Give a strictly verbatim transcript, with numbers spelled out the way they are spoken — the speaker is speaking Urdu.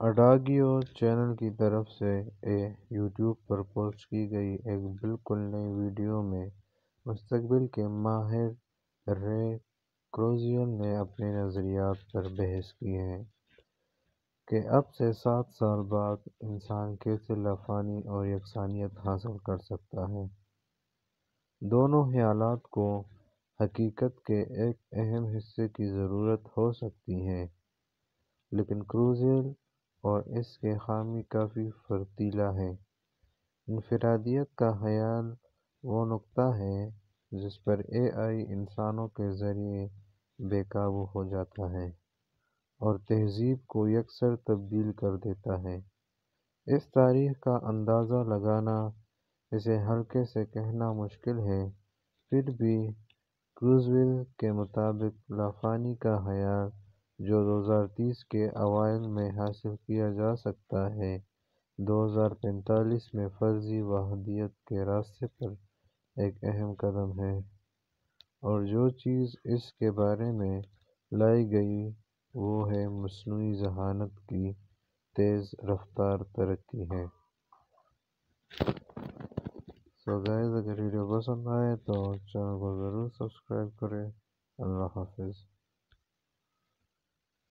اڈاگیو چینل کی طرف سے اے یوٹیوب پر پوسٹ کی گئی ایک بالکل نئی ویڈیو میں مستقبل کے ماہر رے کروزیئر نے اپنے نظریات پر بحث کی ہے کہ اب سے سات سال بعد انسان کیسے لافانی اور یکسانیت حاصل کر سکتا ہے۔ دونوں خیالات کو حقیقت کے ایک اہم حصے کی ضرورت ہو سکتی ہے، لیکن کروزیئر اور اس کے حامی کافی فرتیلا ہیں۔ انفرادیت کا خیال وہ نقطہ ہے جس پر اے آئی انسانوں کے ذریعے بے قابو ہو جاتا ہے اور تہذیب کو یکسر تبدیل کر دیتا ہے۔ اس تاریخ کا اندازہ لگانا اسے حلقے سے کہنا مشکل ہے، پھر بھی کروزویل کے مطابق لافانی کا خیال جو دو ہزار تیس کے اوائل میں حاصل کیا جا سکتا ہے، دو ہزار پینتالیس میں فرضی وحدت کے راستے پر ایک اہم قدم ہے، اور جو چیز اس کے بارے میں لائی گئی وہ ہے مصنوعی ذہانت کی تیز رفتار ترقی ہے۔ سو گائز، اگر ویڈیو پسند آئے تو چینل کو ضرور سبسکرائب کریں۔ اللہ حافظ۔